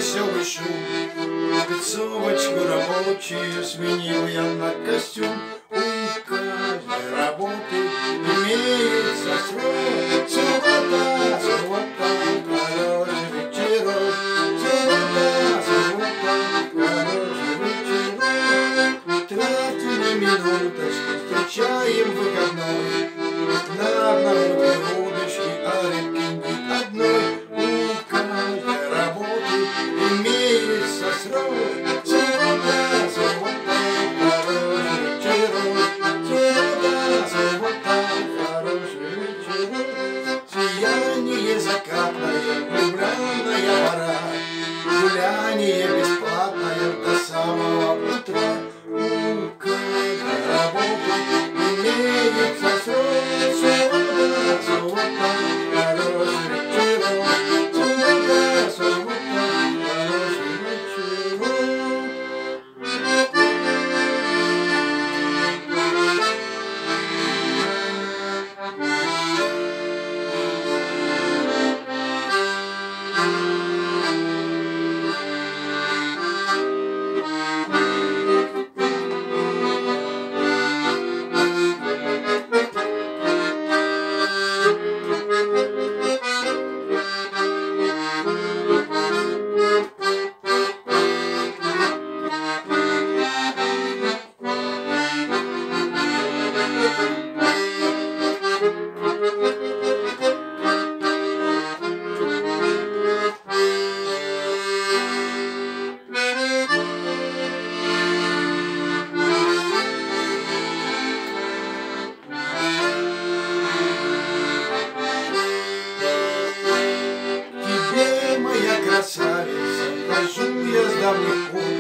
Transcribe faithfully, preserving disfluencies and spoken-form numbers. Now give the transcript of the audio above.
веселый шум. Спецовочку рабочую сменил я на костюм. У каждой работы имеется срок. Суббота, суббота, хороший вечерок. Суббота, суббота, хороший вечерок. Не тратим ни минуточки, встречаем выходной. На одной удочке, а рыбки ни одной. У каждой работы имеется срок. Суббота, суббота, хороший вечерок. Суббота, суббота, хороший вечерок. Сияние закатное, влюбленная пора. Гуляние бесплатное до самого утра. У каждой работы имеется срок. Суббота, суббота, хороший вечерок. Суббота, суббота, хороший вечерок. Красавица, хожу я с давних пор.